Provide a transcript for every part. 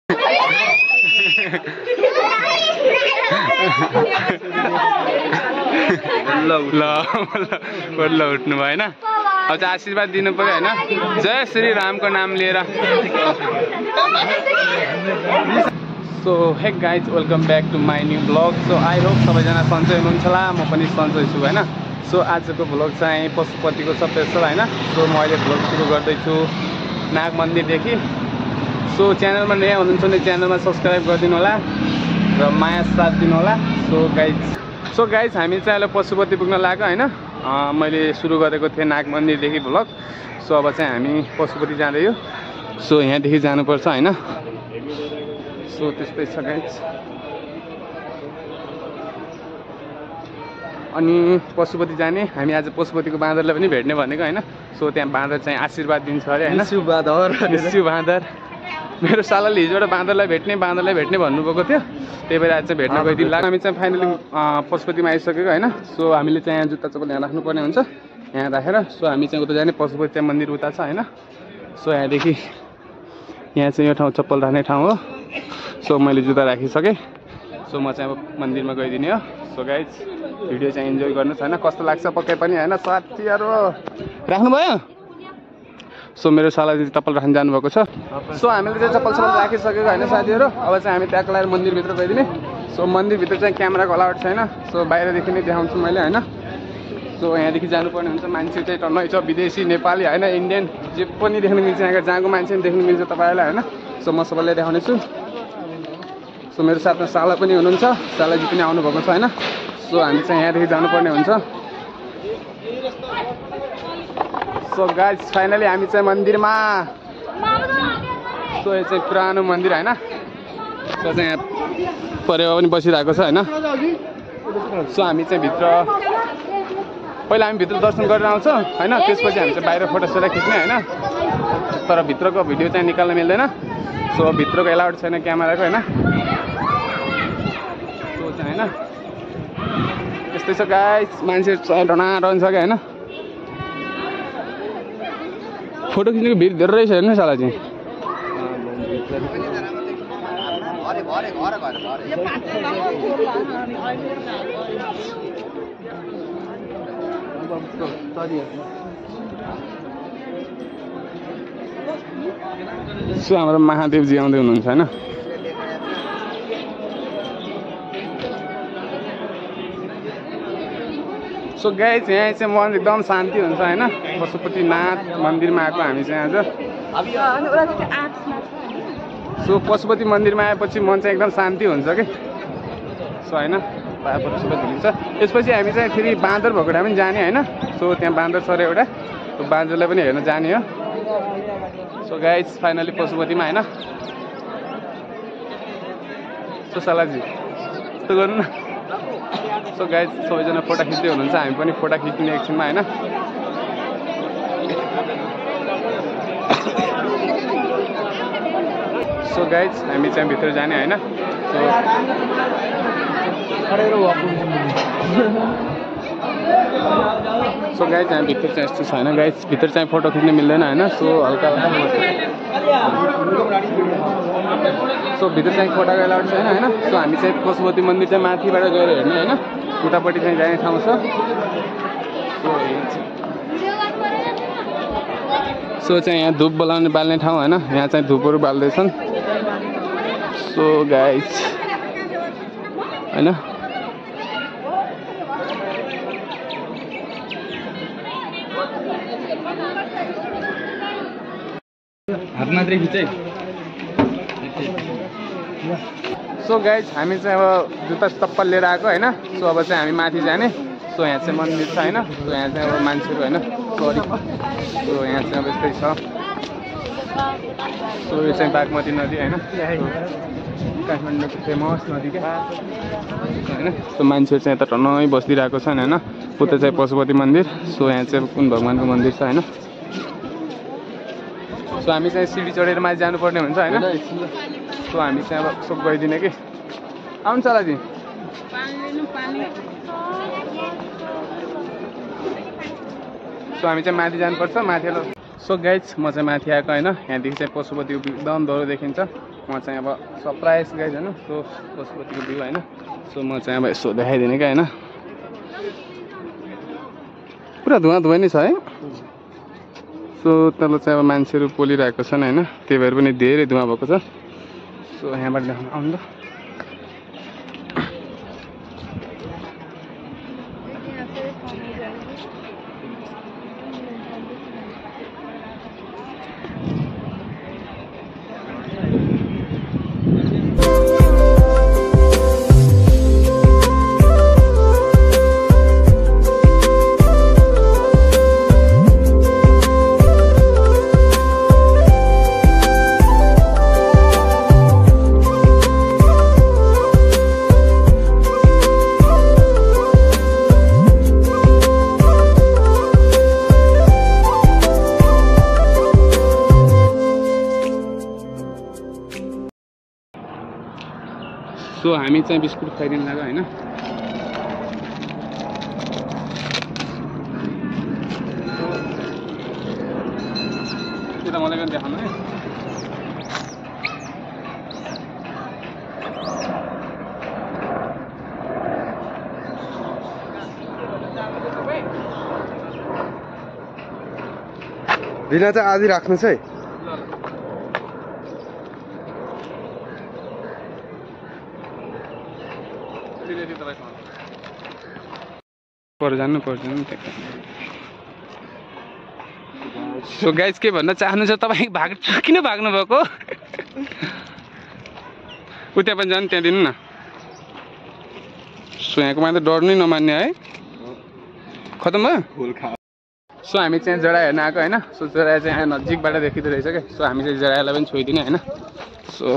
ल उठ्नु भयो होइन। अब चाहिँ आशीर्वाद दिनु पर्यो होइन। जय श्री रामको नाम लिएर। So hey guys, welcome back to my new blog. So I hope सबैजना सन्चै हुनुहुन्छ होला, म पनि सन्चै छु होइन। सो आजको भ्लग चाहिँ पशुपतिको स्पेसल होइन। सो म अहिले भ्लग सुरु गर्दैछु नाग मन्दिरदेखि। सो च्यानलमा नयाँ हुनुहुन्छ भने च्यानलमा सब्सक्राइब गरिदिनु होला र माया साथ दिनु होला। सो गाइज हामी चाहिँ अहिले पशुपति पुग्न लाग्यो होइन। मैले सुरु गरेको थिएँ नाग मन्दिरदेखि भ्लग। सो अब चाहिँ हामी पशुपति जाँदैयो। सो यहाँदेखि जानुपर्छ होइन। सो त्यस्तै छ गाइज। अनि पशुपति जाने, हामी आज पशुपतिको बाँदरलाई पनि भेट्ने भनेको होइन। सो त्यहाँ बाँदर चाहिँ आशीर्वाद दिन्छ अरे होइन। निस्यु बाँदर। मेरो सालाले हिजो एउटा बाँदरलाई भेट्ने भन्नुभएको थियो, त्यही भएर आज चाहिँ भेट्न गइदिनु लाग्यो। हामी चाहिँ फाइनली पशुपतिमा आइसकेको होइन। सो हामीले चाहिँ यहाँ जुत्ता चप्पल यहाँ राख्नुपर्ने हुन्छ, यहाँ राखेर। सो हामी चाहिँ उता जाने, पशुपति चाहिँ मन्दिर उता छ होइन। सो यहाँदेखि यहाँ चाहिँ यो ठाउँ चप्पल राख्ने ठाउँ हो। सो मैले जुत्ता राखिसकेँ। सो म चाहिँ अब मन्दिरमा गइदिने हो। सो गाइज भिडियो चाहिँ इन्जोय गर्नुहोस् होइन। कस्तो लाग्छ पक्कै पनि होइन साथीहरू। राख्नुभयो? सो मेरो सालाले चाहिँ चप्पल राख्न जानुभएको छ। सो हामीले चाहिँ चप्पल राखिसकेको होइन साथीहरू। अब चाहिँ हामी ट्याग लगाएर मन्दिरभित्र गइदिने। सो मन्दिरभित्र चाहिँ क्यामेराको अलाउड छैन। सो बाहिरदेखि नै देखाउँछु मैले होइन। सो यहाँदेखि जानुपर्ने हुन्छ। मान्छे चाहिँ टन्नै छ, विदेशी नेपाली होइन, इन्डियन जे पनि देख्नु मिल्छ। यहाँ जहाँको मान्छे पनि देख्नु मिल्छ तपाईँहरूलाई होइन। सो म सबैलाई देखाउने छु। सो मेरो साथमा साला पनि हुनुहुन्छ, सालाजी पनि आउनुभएको छ होइन। सो हामी चाहिँ यहाँदेखि जानुपर्ने हुन्छ। सो गाइज फाइनली हामी चाहिँ मन्दिरमा। सो यो चाहिँ पुरानो मन्दिर होइन। सो चाहिँ यहाँ परेवा पनि बसिरहेको छ होइन। सो हामी चाहिँ भित्र, पहिला हामी भित्र दर्शन गरेर आउँछौँ होइन। त्यसपछि हामी चाहिँ बाहिर फोटोसोटो खिच्ने होइन। तर भित्रको भिडियो चाहिँ निकाल्न मिल्दैन। सो भित्रको एलाउड छैन क्यामेराको होइन। सो चाहिँ होइन त्यस्तै छ गाइज। मान्छे डनाडन छ क्या होइन। फोटो खिच्नेको भिड धेरै रहेछ हेर्नु साला चाहिँ। सो हाम्रो महादेवजी आउँदै हुनुहुन्छ होइन। सो गाइज यहाँ चाहिँ मन एकदम शान्ति हुन्छ होइन। पशुपतिनाथ मन्दिरमा आएको हामी चाहिँ आज। सो पशुपति मन्दिरमा आएपछि मन चाहिँ एकदम शान्ति हुन्छ कि। सो होइन पापहरू सबै भुलिन्छ। यसपछि हामी चाहिँ फेरि बाँदर भएको ठाउँ पनि जाने होइन। सो त्यहाँ बाँदर छ एउटा, त्यो बाँदरलाई पनि हेर्न जाने हो। सो गाइज फाइनली पशुपतिमा होइन। सो सालाजी यस्तो गर्नु न। सो गाइज सबैजना फोटो खिच्दै हुनुहुन्छ, हामी पनि फोटो खिच्ने एकछिनमा होइन। सो गाइज हामी चाहिँ भित्र जाने होइन। सो गाइज हामी भित्र चाहिँ यस्तो छ होइन। गाइज भित्र चाहिँ फोटो खिच्न मिल्दैन होइन। सो हल्का सो भित्र चाहिँ फोटोको एलाउड छैन होइन। सो हामी चाहिँ पशुपति मन्दिर चाहिँ माथिबाट गएर हेर्ने होइन। उतापट्टि चाहिँ जाने ठाउँ छ। सो चाहिँ यहाँ धुप बोलाउने बाल्ने ठाउँ होइन। यहाँ चाहिँ धुपहरू बाल्दैछन्। सो गाइज होइन। हात मात्रै खिचै। सो गाइज हामी चाहिँ अब जुत्ता चप्पल लिएर आएको होइन। सो अब चाहिँ हामी माथि जाने। सो यहाँ चाहिँ मन्दिर छ होइन। सो यहाँ चाहिँ अब मान्छेहरू होइन। सरी। सो यहाँ चाहिँ अब यस्तै छ। सो यो चाहिँ बागमती नदी होइन, काठमाडौँको फेमस नदी क्या होइन। सो मान्छेहरू चाहिँ यता टन्नै बसिदिरहेको छन् होइन। उता चाहिँ पशुपति मन्दिर। सो यहाँ चाहिँ कुन भगवान्को मन्दिर छ होइन। सो हामी चाहिँ सिडी चढेर माथि जानुपर्ने हुन्छ होइन। सो हामी चाहिँ अब सो गइदिने कि। आउनु चलाजी। सो हामी चाहिँ माथि जानुपर्छ, माथि। सो गाइज म चाहिँ माथि आएको होइन। यहाँदेखि चाहिँ पशुपति एकदम डह्रो देखिन्छ। म चाहिँ अब सरप्राइज गाइज होइन सो पशुपतिको भ्यू होइन सो म चाहिँ अब यसो देखाइदिने क्या होइन पुरा धुवा धुवा नै छ है सो तल चाहिँ अब मान्छेहरू पोलिरहेको छन् होइन त्यही भएर पनि धेरै धुवा भएको छ सो यहाँबाट देखाउनु आउनु ल सो हामी चाहिँ बिस्कुट खाइदिनु लाग्यो होइन त्यो त मलाई पनि देखाउनु है रिना चाहिँ आधी राख्नुहोस् है पर जानु पर्छ सो गाइज के भन्न चाहनुहुन्छ तपाईँ किन भाग्नु भएको उता पनि जानु त्यहाँ दिनु न सो यहाँको मान्छे डर नै नमान्ने है खतम भयो सो हामी चाहिँ जरा हेर्न आएको होइन सो जरा चाहिँ यहाँ नजिकबाट देखिँदो रहेछ क्या सो हामी चाहिँ जरालाई पनि छोइदिने होइन सो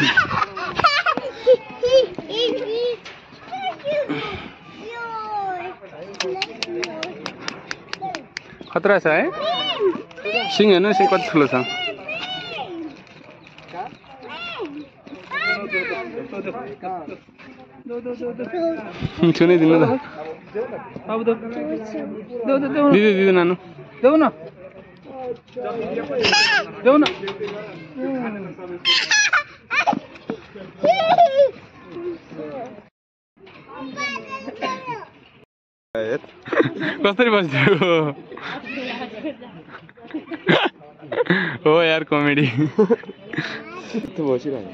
खतरा छ है सिङ हेर्नु सिङ कति ठुलो छ छुनै दिनु त दिदी दिदी नानु देऊ न देऊ न कसरी बस्यो हो यार कमेडी बसिरह्यो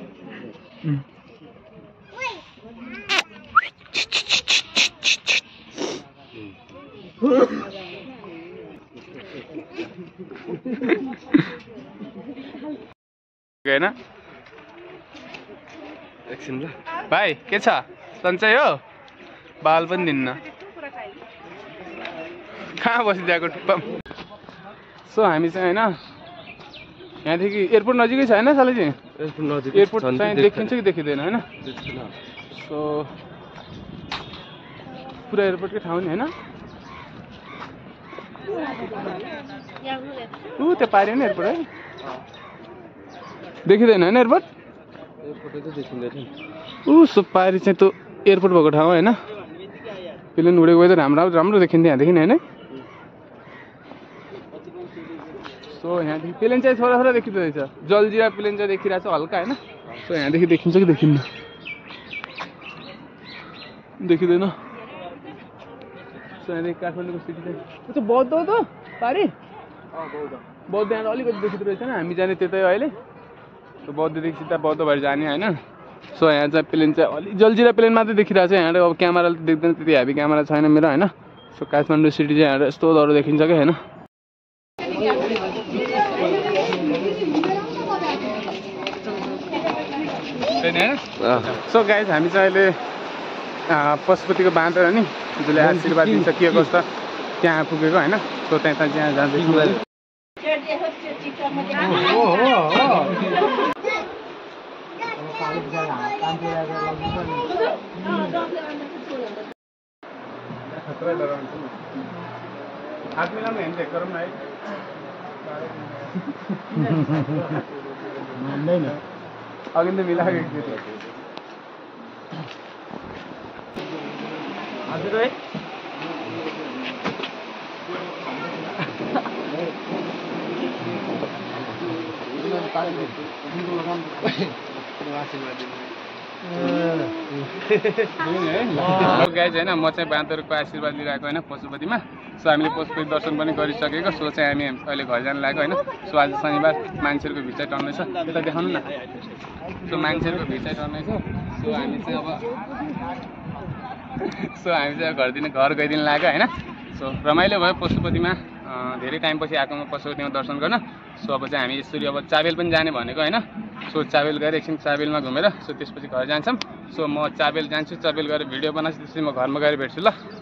होइन एकछिन ल भाइ के छ सन्चै हो बाल पनि दिन्न कहाँ बसिदिएको टुप्पा सो हामी चाहिँ होइन यहाँदेखि एयरपोर्ट नजिकै छ होइन सालेजी एयरपोर्ट चाहिँ देखिन्छ कि देखिँदैन होइन सो पुरा एयरपोर्टकै ठाउँ नि होइन ऊ त्यो पाऱ्यो नि एयरपोर्ट है देखिँदैन होइन एयरपोर्ट ऊ सो पारी चाहिँ त्यो एयरपोर्ट भएको ठाउँ होइन प्लेन उडेको वेदर राम्रो राम्रो देखिन्थ्यो यहाँदेखि होइन सो यहाँदेखि प्लेन चाहिँ थोडा थोडा देखिँदो रहेछ जलजिरा प्लेन चाहिँ देखिरहेको छ हल्का होइन सो यहाँदेखि देखिन्छ कि देखिन्न देखिँदैन सो यहाँदेखि काठमाडौँको सिटी चाहिँ बौद्ध हो त पारी बौद्ध यहाँ अलिकति देखिँदो रहेछ हामी जाने त्यतै अहिले बौद्धदेखि सिधा बौद्ध भएर जाने होइन सो यहाँ चाहिँ प्लेन चाहिँ अलिक जलजिरा प्लेन मात्रै देखिरहेको छ यहाँ अब क्यामेराले देख्दैन त्यति हेभी क्यामेरा छैन मेरो होइन सो काठमाडौँ सिटी चाहिँ यहाँ यस्तो डर देखिन्छ क्या होइन सो गाइज हामी चाहिँ अहिले पशुपतिको बाँधेर नि जसले आशीर्वाद दिन्छ के कस्तो त्यहाँ पुगेको होइन सो त्यहाँ जाँदैछु हात मिलाउनु हेर्नु गरौँ न है अघि त मिलाएको हजुर है गाइज होइन म चाहिँ बाँदरको आशीर्वाद लिइरहेको होइन पशुपतिमा। सो हामीले पशुपति दर्शन पनि गरिसकेको। सो चाहिँ हामी अहिले घर जान लागेको होइन। सो आज शनिबार मान्छेहरूको भिड चाहिँ टन्नै छ। यता देखाउनु न। सो मान्छेहरूको भिड चाहिँ टन्नै छ। सो हामी चाहिँ घर गइदिनु लाग्यो होइन। सो रमाइलो भयो पशुपतिमा धेरै टाइमपछि आएकोमा पशुपतिमा दर्शन गर्न। सो अब चाहिँ हामी यसरी अब चाबेल पनि जाने भनेको होइन। सो चाबेल गएर एकछिन चाबेलमा घुमेर सो त्यसपछि घर जान्छौँ। सो म चाबेल जान्छु, चाबेल गएर भिडियो बनाउँछु, त्यसपछि म घरमा गएर भेट्छु ल।